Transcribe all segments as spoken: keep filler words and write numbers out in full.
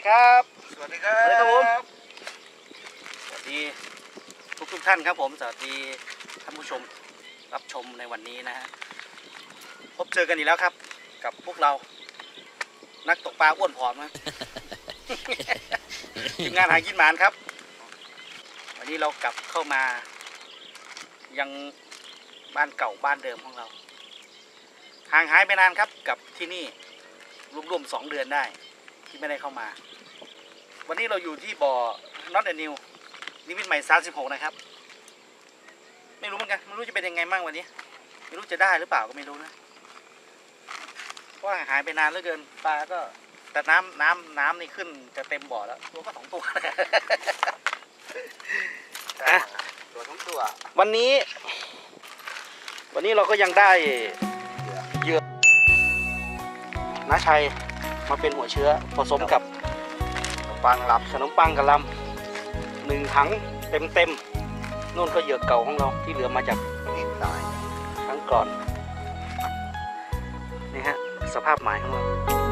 ครับสวัสดีครับสวัสดีครับผมสวัสดีทุกทุกท่านครับผมสวัสดีท่านผู้ชมรับชมในวันนี้นะฮะพบเจอกันอีกแล้วครับกับพวกเรานักตกปลาอ้วนผอมนะ ทีมงานหากินหมานครับวันนี้เรากลับเข้ามายังบ้านเก่าบ้านเดิมของเราห่างหายไปนานครับกับที่นี่รวมๆสองเดือนได้ที่ไม่ได้เข้ามาวันนี้เราอยู่ที่บ่อ Not a New นิมิตใหม่สามสิบหกนะครับไม่รู้เหมือนกันไม่รู้จะเป็นยังไงมั่งวันนี้ไม่รู้จะได้หรือเปล่าก็ไม่รู้นะเพราะหายไปนานเหลือเกินปลาก็แต่น้ำน้ำน้ำนี่ขึ้นจะเต็มบ่อแล้วตัวก็สองตัวตัวทั้งตัววันนี้วันนี้เราก็ยังได้เหยื่อน้าชัยมาเป็นหัวเชื้อผสมกับขนมปังลำขนมปังกับลำหนึ่งถังเต็มเต็มนู่นก็เหยื่อเก่าของเราที่เหลือมาจากนี่ตายครั้งก่อนนี่ฮะสภาพหมายของเรา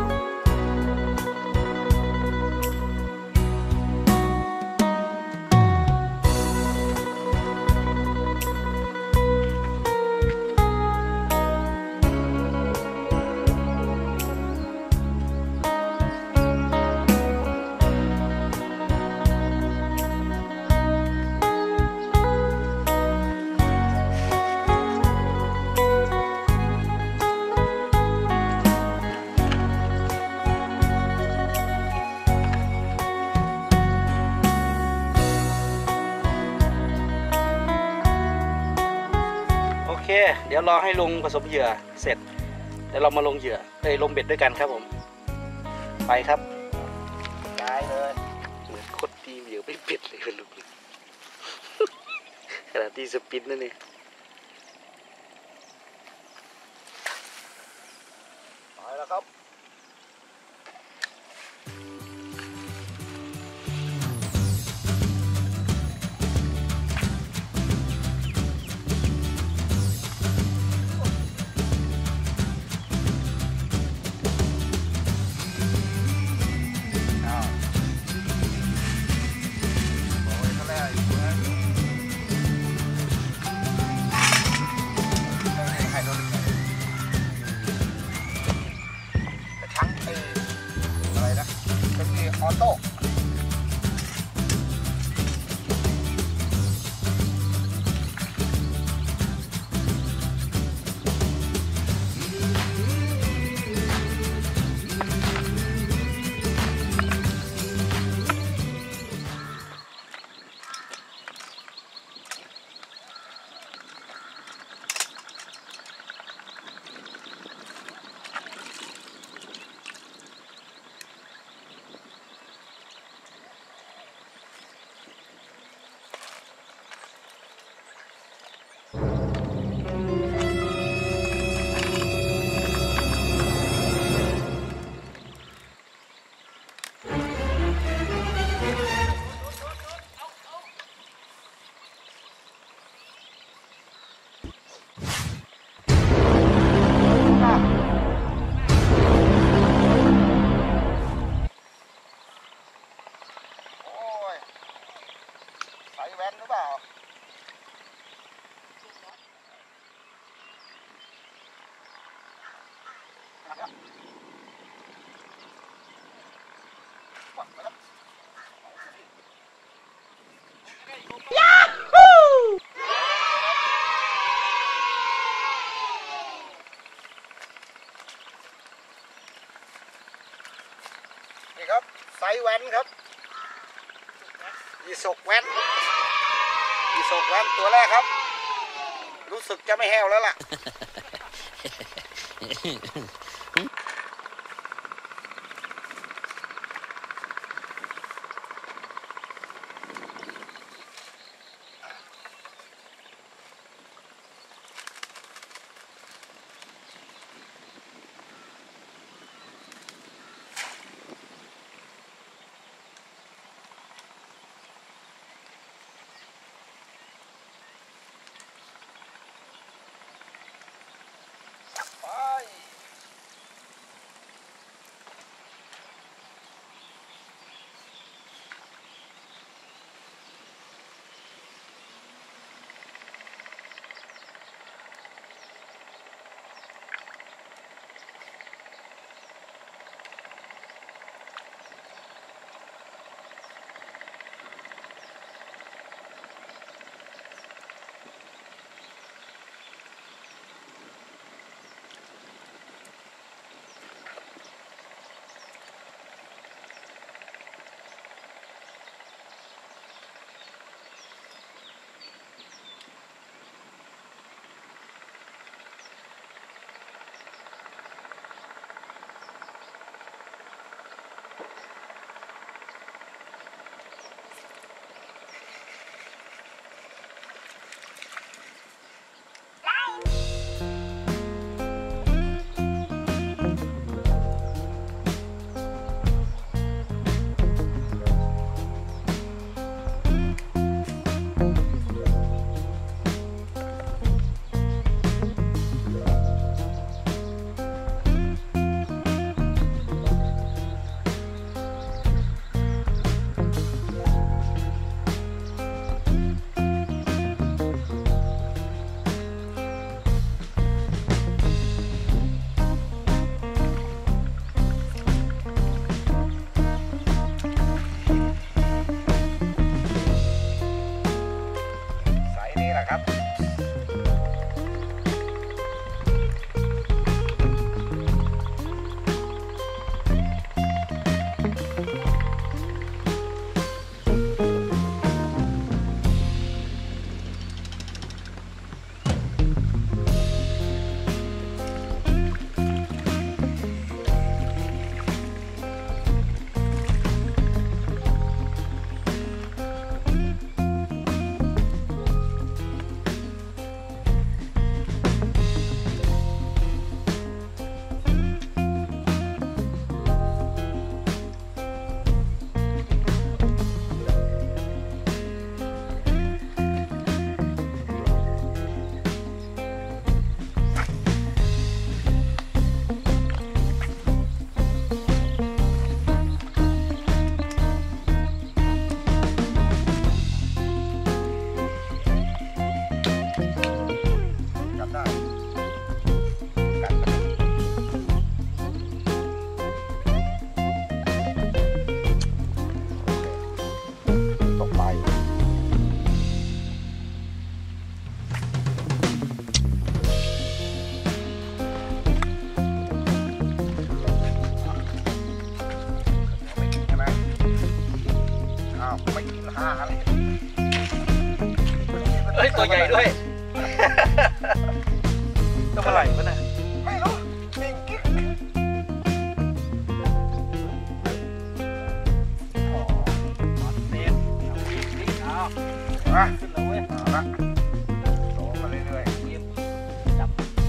เดี๋ยวรอให้ลงผสมเหยื่อเสร็จเดี๋ยวเรามาลงเหยื่อเลยลงเบ็ดด้วยกันครับผมไปครับได้เลยเหมือนโคตรตีเหยื่อไม่เบ็ดเลยคุณลูกขนาดที่สปินนั่นเองไปแล้วครับออโต้แว่นหรือเปล่านี่ครับไซส์แว่นครับยีสกแว่นยีสกแว่นตัวแรกครับรู้สึกจะไม่แห้วแล้วล่ะอะครับจับได้กัดตกไปไม่กินใช่ไหมอ้าวไม่กินห้าอะไรเฮ้ยตัวใหญ่ด้วย ต้องอะไรวะน่ะไม่รู้จริงกิ๊กอ๋อเต็มเอามาขึ้นแล้วเว้ยเอาละโตมาเรื่อยจับ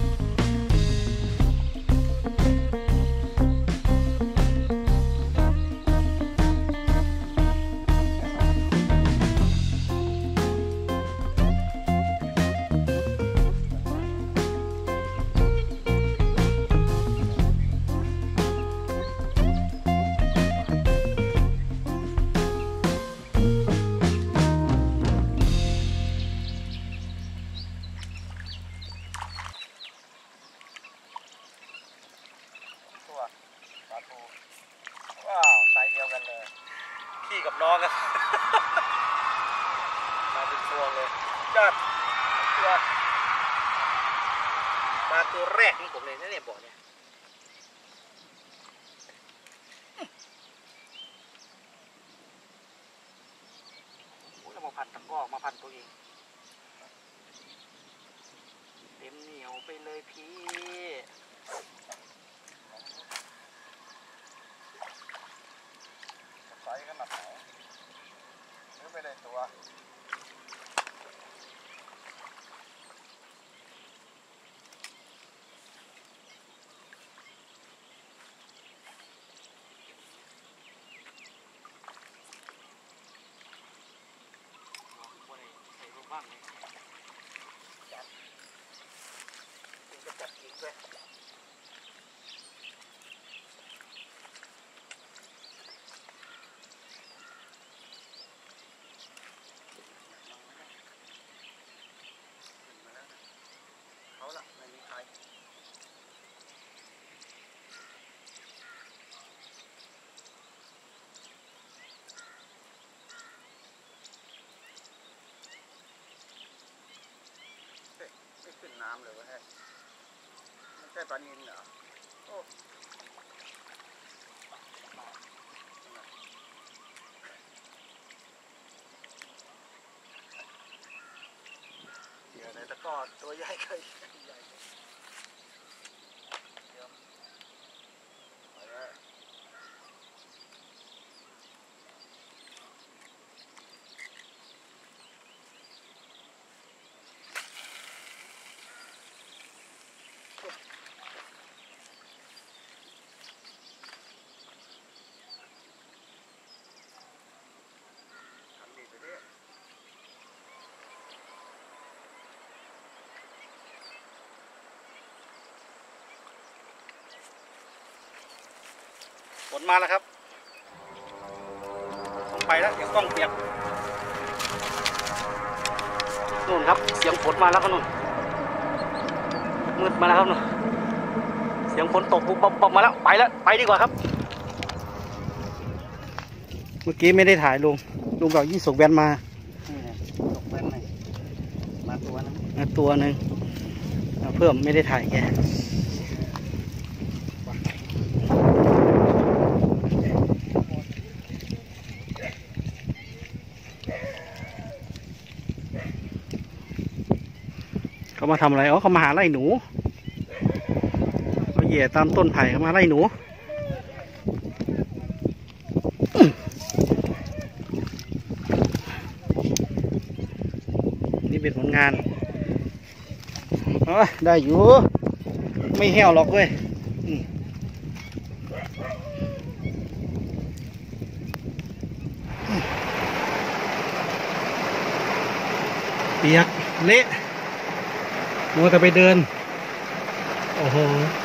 ๆตัวปลาทูว้าวไซส์เดียวกันเลย พี่กับน้องกัน มาเป็นพวงเลยยอดยอดมาตัวแรกของผมเลยนะเนี่ยบ่อเนี่ยโอ้ยเรามาพันตะกร้อมาพันตัวเองเต็มเหนียวไปเลยพี่ไซส์ขนาดไหนหรือไม่ได้ตัวเขาละไม่มีใครเฮ้ยไม่ขึ้นน้ำเลยวะเฮ้ยไม่ใช่ปลานิลเหรอโอ้เดี๋ยวในตะกร้อตัวใหญ่เคยใหญ่เดี๋ยวไปเลยทำดีไปดิฝนมาแล้วครับผมไปแล้วเดี๋ยวกล้องเปียกนู่นครับเสียงฝนมาแล้วครับนู่นมืดมาแล้วครับนู่นเสียงฝนตกปุ๊บปั๊บปั๊บมาแล้วไปแล้วไปดีกว่าครับเมื่อกี้ไม่ได้ถ่ายลุงลุงกับยี่สกแวนมาตกแว่นเลยมามาตัวนึงมาตัวหนึ่งเพิ่มไม่ได้ถ่ายแกเขามาทำอะไรอ๋อเขามาหาไล่หนูเขาเหย่ตามต้นไผ่เขามาไล่หนูนี่เป็นผลงานอ๋อได้อยู่ไม่เหี่ยวหรอกเว้ยเปียกเละมัวแต่ไปเดินโอ้โห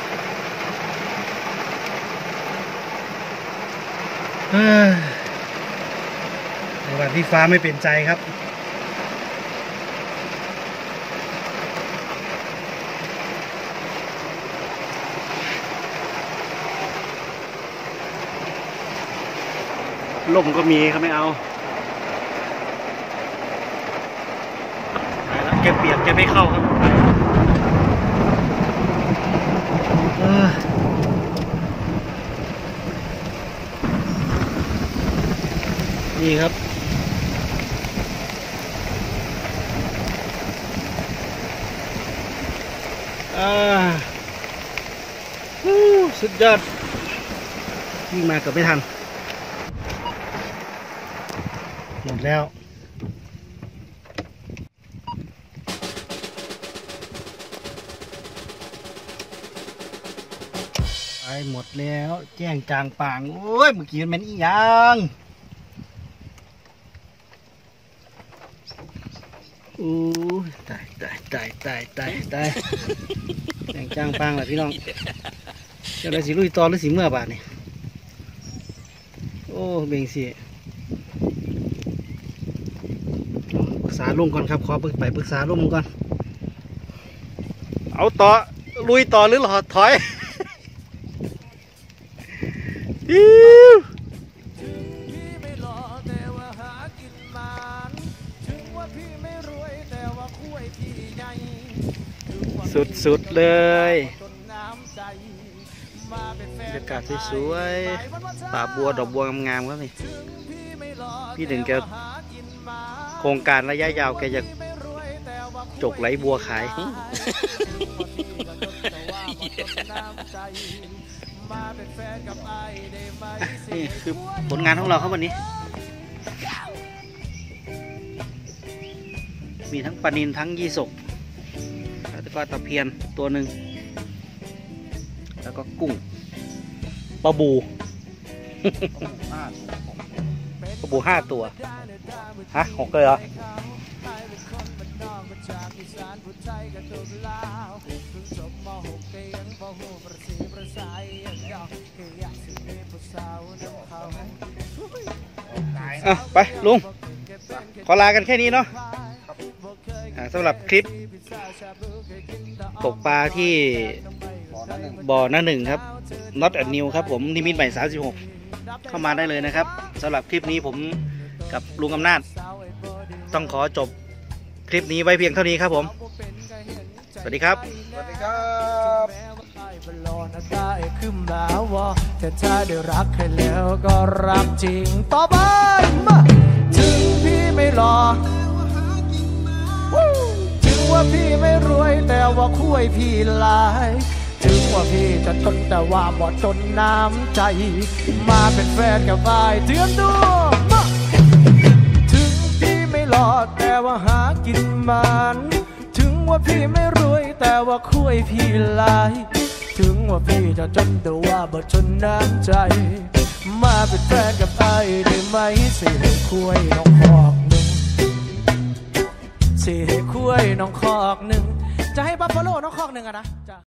เฮ้ยในวันที่ฟ้าไม่เป็นใจครับลมก็มีเขาไม่เอาไปแล้วแกเปียกแกไม่เข้าครับเออนี่ครับอ่าสุดยอดวิ่งมาเกือบไม่ทันหมดแล้วไปหมดแล้วแจ้งจางปางโอ้ยเมื่อกี้มันอีหยังอู้ตายตายตายตายตายตายแจ้งจางปางแหละพี่น้องจะได้สีลุยตอนหรือสีเมื่อบาทนี่โอ้เบ่งสิปรึกษาลุงก่อนครับขอไปปรึกษาลุงก่อนเอาต่อลุยต่อหรือหลอดถอยอิ๊วสุดๆเลยบรรยากาศสวยๆป่าบัวดอกบัวงามๆครับนี่พี่ถึงแกโครงการระยะยาวแกจะจกไหลบัวขายนี่คือผลงานของเราครับวันนี้มีทั้งปลานิลทั้งยี่สกแล้วก็ตะเพียนตัวหนึ่งแล้วก็กุ้งปลาบูปลาบูห้าตัวฮะหกเลยเหรออ่ะไปลุงขอลากันแค่นี้เนาะสำหรับคลิปตกปลาที่บ่อหน้าหนึ่งครับ Not a New ครับผมนิมิตใหม่สามสิบหกเข้ามาได้เลยนะครับสำหรับคลิปนี้ผมกับลุงอำนาจต้องขอจบคลิปนี้ไว้เพียงเท่านี้ครับผมสวัสดีครับสวัสดีครับได้ขึ้นมาว่าแต่ถ้าได้รักใครแล้วก็รักจริงต่อไปมาถึงพี่ไม่หล่อถึงว่าพี่ไม่รวยแต่ว่าคุยพี่หลายถึงว่าพี่จะจนแต่ว่าบ่จนน้ำใจมาเป็นแฟนกับไอ้เตือนดูมาถึงพี่ไม่หล่อแต่ว่าหากินมันถึงว่าพี่ไม่รวยแต่ว่าคุยพี่หลายถึงว่าพี่จะจนแต่ว่าบ่จนน้ำใจมาเป็นแฟนกับไอ้ได้ไหมสิให้คุยน้องคอกหนึ่งสิให้คุยน้องคอกหนึ่งจะให้บัฟฟาโลน้องคอกหนึ่งอะนะ